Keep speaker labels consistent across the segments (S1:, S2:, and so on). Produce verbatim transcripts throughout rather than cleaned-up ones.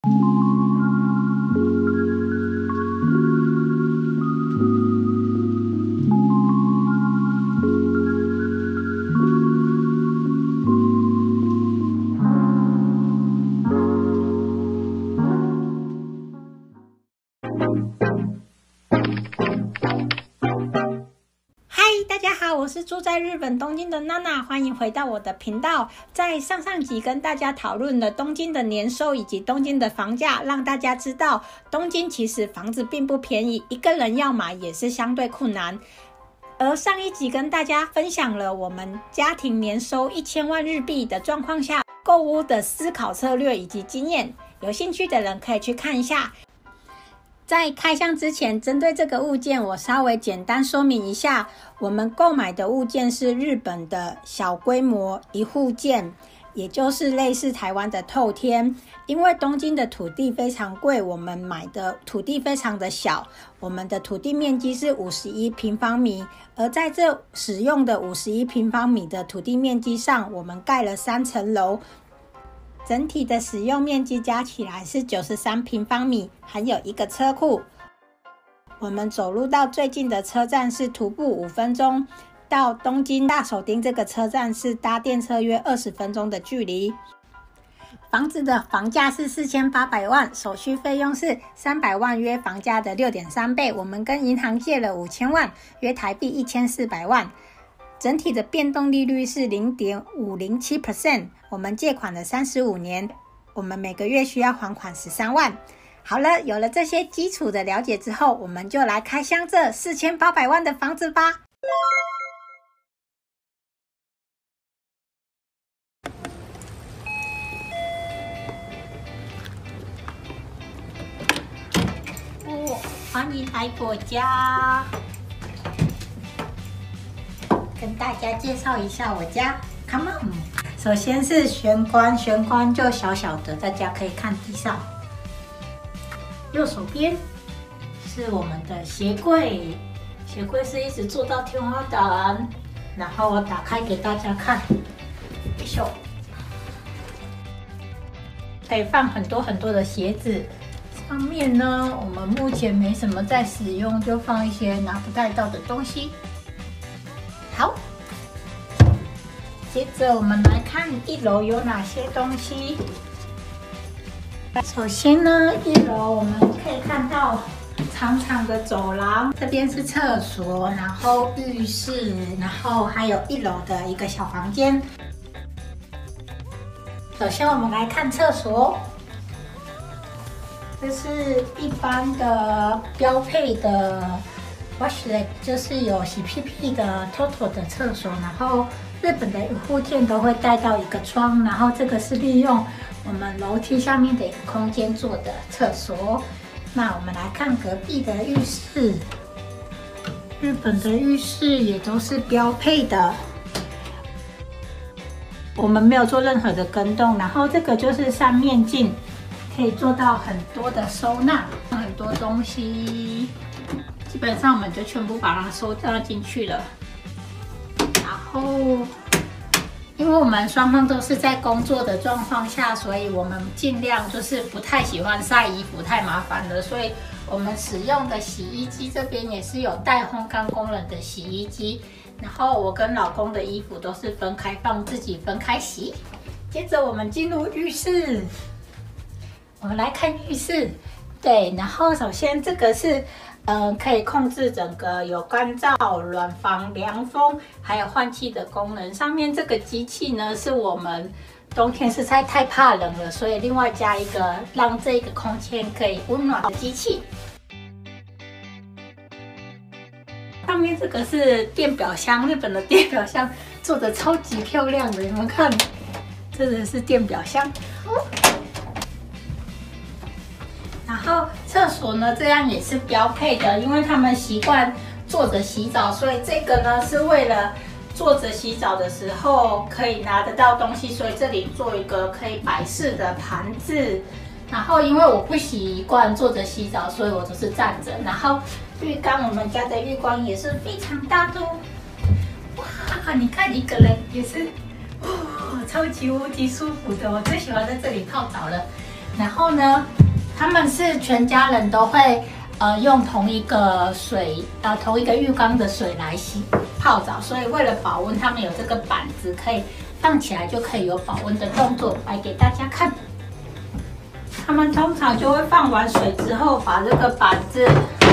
S1: 我是住在日本东京的娜娜，欢迎回到我的频道。在上上集跟大家讨论了东京的年收以及东京的房价，让大家知道东京其实房子并不便宜，一个人要买也是相对困难。而上一集跟大家分享了我们家庭年收一千万日币的状况下购屋的思考策略以及经验，有兴趣的人可以去看一下。在开箱之前，针对这个物件我稍微简单说明一下，我们购买的物件是日本的小规模一户建，也就是类似台湾的透天。因为东京的土地非常贵，我们买的土地非常的小，我们的土地面积是五十一平方米，而在这使用的五十一平方米的土地面积上，我们盖了三层楼，整体的使用面积加起来是九十三平方米，还有一个车库。我们走路到最近的车站是徒步五分钟，到东京大手町这个车站是搭电车约二十分钟的距离。房子的房价是四千八百万，手续费用是三百万，约房价的 六点三倍。我们跟银行借了五千万，约台币一千四百万。整体的变动利率是 百分之零点五零七， 我们借款了三十五年，我们每个月需要还款十三万。好了，有了这些基础的了解之后，我们就来开箱这四千八百万的房子吧。哦，欢迎来我家。跟大家介绍一下我家 ，Come on！ 首先是玄关，玄关就小小的，大家可以看地上。右手边是我们的鞋柜，鞋柜是一直做到天花板，然后我打开给大家看，よいしょ，可以放很多很多的鞋子。上面呢，我们目前没什么在使用，就放一些拿不带到的东西。好，接着我们来看一楼有哪些东西。首先呢，一楼我们可以看到长长的走廊，这边是厕所，然后浴室，然后还有一楼的一个小房间。首先我们来看厕所，这是一般的标配的 washlet， 就是有洗屁屁的 Toto 的厕所，然后日本的一户建都会带到一个窗，然后这个是利用我们楼梯下面的一个空间做的厕所。那我们来看隔壁的浴室，日本的浴室也都是标配的，我们没有做任何的更动。然后这个就是三面镜，可以做到很多的收纳，很多东西，基本上我们就全部把它收纳进去了。然后因为我们双方都是在工作的状况下，所以我们尽量就是不太喜欢晒衣服，太麻烦了，所以我们使用的洗衣机这边也是有带烘干功能的洗衣机。然后我跟老公的衣服都是分开放，自己分开洗。接着我们进入浴室，我们来看浴室。对，然后首先这个是呃，可以控制整个有干燥、暖房、凉风，还有换气的功能。上面这个机器呢，是我们冬天实在太怕冷了，所以另外加一个让这个空间可以温暖的机器。上面这个是电表箱，日本的电表箱做的超级漂亮的，你们看，这个是电表箱。然后厕所呢，这样也是标配的，因为他们习惯坐着洗澡，所以这个呢是为了坐着洗澡的时候可以拿得到东西，所以这里做一个可以摆饰的盘子。然后因为我不习惯坐着洗澡，所以我都是站着。然后浴缸，我们家的浴缸也是非常大的哦。哇，你看一个人也是，哇，超级无敌舒服的，我最喜欢在这里泡澡了。 然后呢，他们是全家人都会呃用同一个水呃同一个浴缸的水来洗泡澡，所以为了保温，他们有这个板子可以放起来就可以有保温的动作，来给大家看。他们通常就会放完水之后，把这个板子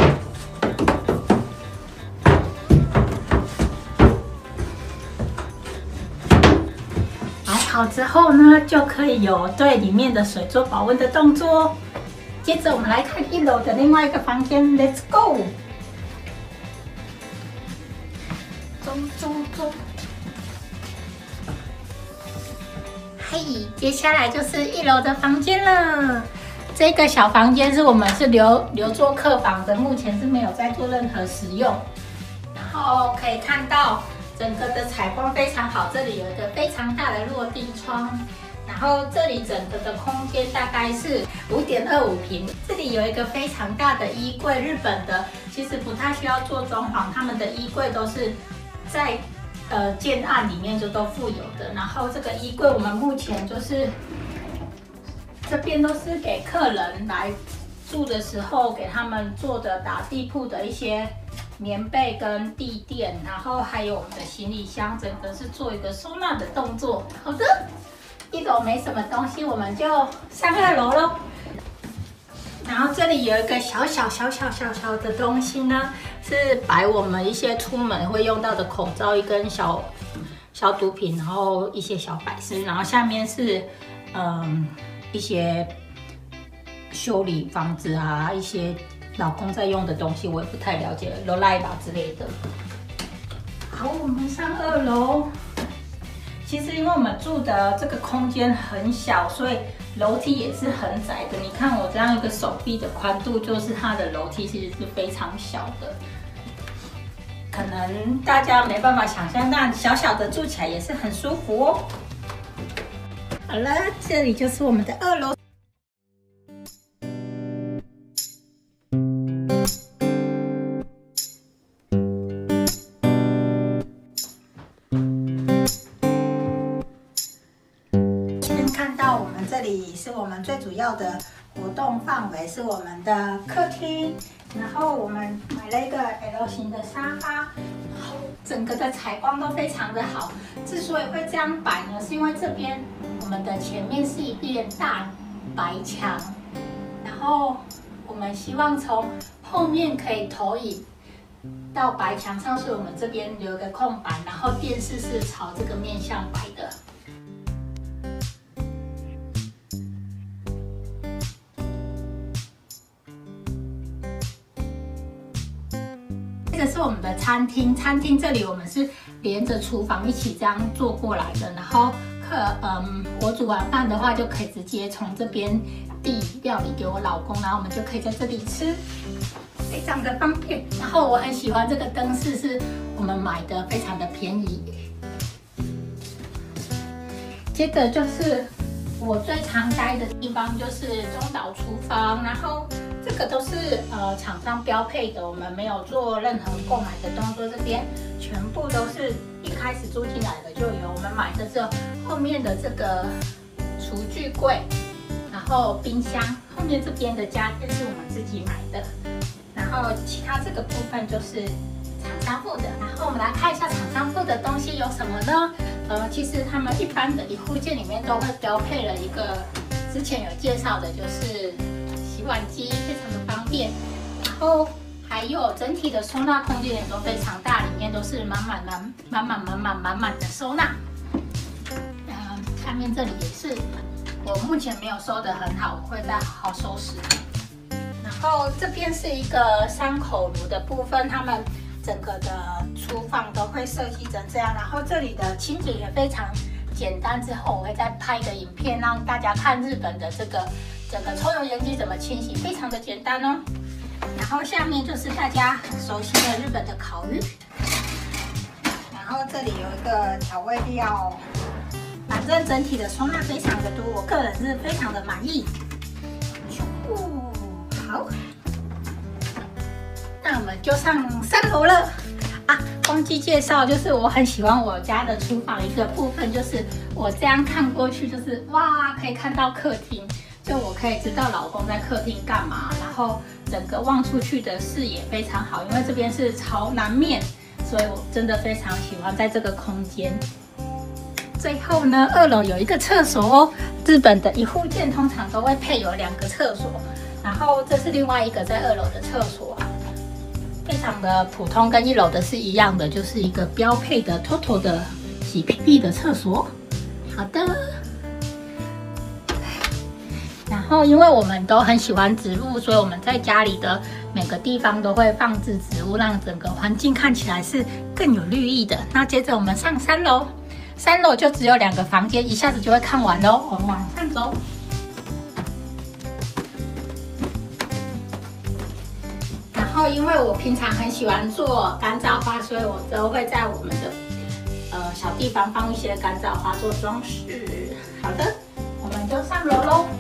S1: 摆好之后呢，就可以有对里面的水做保温的动作哦。接着我们来看一楼的另外一个房间 ，Let's go！ 走走走。嘿，接下来就是一楼的房间了。这个小房间是我们是留留作客房的，目前是没有在做任何使用。然后可以看到整个的采光非常好，这里有一个非常大的落地窗。然后这里整个的空间大概是五点二五平，这里有一个非常大的衣柜，日本的其实不太需要做装潢，他们的衣柜都是在呃建案里面就都附有的。然后这个衣柜我们目前就是这边都是给客人来住的时候给他们做的打地铺的一些棉被跟地垫，然后还有我们的行李箱，整个是做一个收纳的动作。好的。一楼没什么东西，我们就上二楼咯。然后这里有一个小小小小小小的东西呢，是摆我们一些出门会用到的口罩，一根小小毒品，然后一些小摆饰，然后下面是嗯一些修理房子啊，一些老公在用的东西，我也不太了解，罗莱吧之类的。好，我们上二楼。其实因为我们住的这个空间很小，所以楼梯也是很窄的。你看我这样一个手臂的宽度，就是它的楼梯其实是非常小的。可能大家没办法想象，但小小的住起来也是很舒服哦。好了，这里就是我们的二楼。这里是我们最主要的活动范围，是我们的客厅。然后我们买了一个 L 型的沙发，整个的采光都非常的好。之所以会这样摆呢，是因为这边我们的前面是一片大白墙，然后我们希望从后面可以投影到白墙上，所以我们这边留一个空白，然后电视是朝这个面向摆的。这个是我们的餐厅，餐厅这里我们是连着厨房一起这样做过来的，然后客嗯，我煮完饭的话就可以直接从这边递料理给我老公，然后我们就可以在这里吃，非常的方便。然后我很喜欢这个灯饰，是我们买的，非常的便宜。接着就是我最常待的地方，就是中岛厨房，然后。这个都是呃厂商标配的，我们没有做任何购买的动作，这边全部都是一开始租进来的就有。我们买的这后面的这个厨具柜，然后冰箱，后面这边的家电是我们自己买的，然后其他这个部分就是厂商付的。然后我们来看一下厂商付的东西有什么呢？呃，其实他们一般的一户建里面都会标配了一个，之前有介绍的就是。洗碗机非常的方便，然后还有整体的收纳空间也都非常大，里面都是满满满满满满满满满的收纳。嗯，下面这里也是，我目前没有收得很好，我会再好好收拾。然后这边是一个三口炉的部分，他们整个的厨房都会设计成这样，然后这里的清洁也非常简单。之后我会再拍一个影片让大家看日本的这个。整个抽油烟机怎么清洗，非常的简单哦。然后下面就是大家很熟悉的日本的烤鱼，然后这里有一个调味料，反正整体的收纳非常的多，我个人是非常的满意。哦，好，那我们就上三楼了啊！忘记介绍，就是我很喜欢我家的厨房一个部分，就是我这样看过去，就是哇，可以看到客厅。 就我可以知道老公在客厅干嘛，然后整个望出去的视野非常好，因为这边是朝南面，所以我真的非常喜欢在这个空间。最后呢，二楼有一个厕所哦，日本的一户建通常都会配有两个厕所，然后这是另外一个在二楼的厕所啊，非常的普通，跟一楼的是一样的，就是一个标配的 Toto 的洗屁屁的厕所。好的。然后，因为我们都很喜欢植物，所以我们在家里的每个地方都会放置植物，让整个环境看起来是更有绿意的。那接着我们上三楼，三楼就只有两个房间，一下子就会看完喽。我们往上走。然后，因为我平常很喜欢做干燥花，所以我都会在我们的呃小地方放一些干燥花做装饰。好的，我们就上楼喽。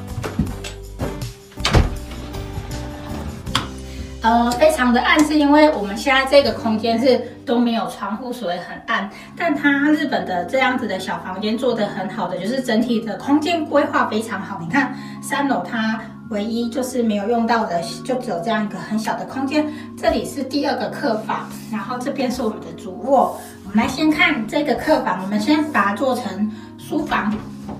S1: 呃，非常的暗，是因为我们现在这个空间是都没有窗户，所以很暗。但它日本的这样子的小房间做得很好的，就是整体的空间规划非常好。你看三楼它唯一就是没有用到的，就只有这样一个很小的空间。这里是第二个客房，然后这边是我们的主卧。我们来先看这个客房，我们先把它做成书房。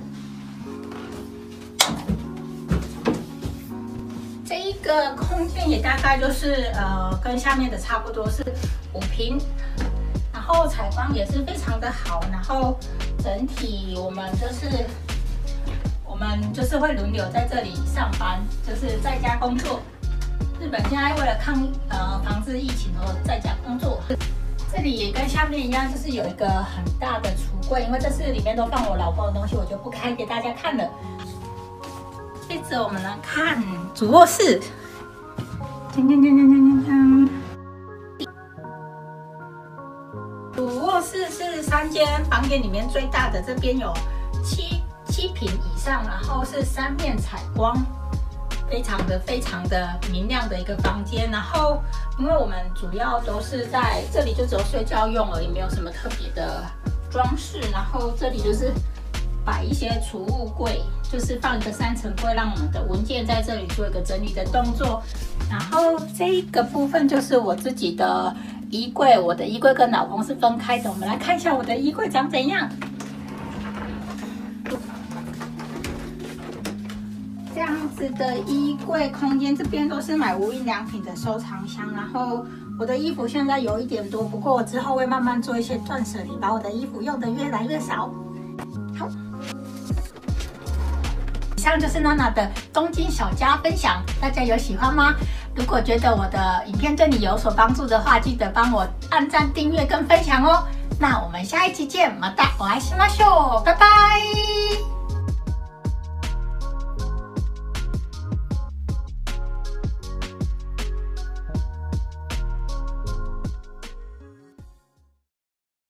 S1: 这个空间也大概就是呃跟下面的差不多是五平，然后采光也是非常的好，然后整体我们就是我们就是会轮流在这里上班，就是在家工作。日本现在为了抗呃防治疫情而在家工作。这里也跟下面一样，就是有一个很大的橱柜，因为这是里面都放我老公的东西，我就不开给大家看了。接着我们来看主卧室。主卧室是三间房间里面最大的，这边有七七平以上，然后是三面采光，非常的非常的明亮的一个房间。然后因为我们主要都是在这里，就只有睡觉用而已，没有什么特别的装饰。然后这里就是摆一些储物柜，就是放一个三层柜，让我们的文件在这里做一个整理的动作。然后这个部分就是我自己的衣柜，我的衣柜跟老公是分开的。我们来看一下我的衣柜长怎样。这样子的衣柜空间，这边都是买无印良品的收藏箱。然后我的衣服现在有一点多，不过我之后会慢慢做一些断舍离，把我的衣服用的越来越少。好。以上就是娜娜的东京小家分享，大家有喜欢吗？如果觉得我的影片对你有所帮助的话，记得帮我按赞、订阅跟分享哦。那我们下一期见，またお会いしましょう，拜拜。